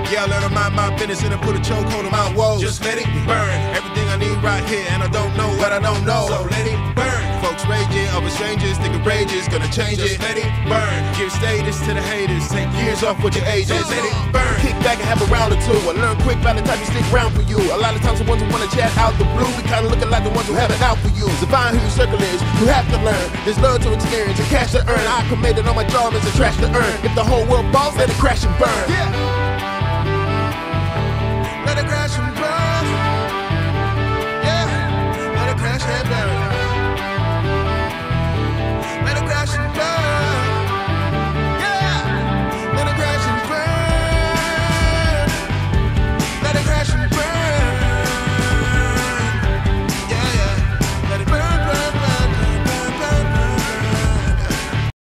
Yeah, I learn to mind my business and I put a chokehold on my woes. Just let it burn. Everything I need right here, and I don't know what I don't know. So let it burn. Folks raging over strangers, thinking rage is gonna change it. Just let it burn. Give status to the haters. Take years off with your ages. Just let it burn. Kick back and have a round or two. I learn quick by the time you stick around for you. A lot of times the ones who wanna chat out the blue, we kinda looking like the ones who have it out for you. Define who your circle is. You have to learn. There's love to experience and cash to earn. I committed on my job as a trash to earn. If the whole world falls, let it crash and burn. Yeah.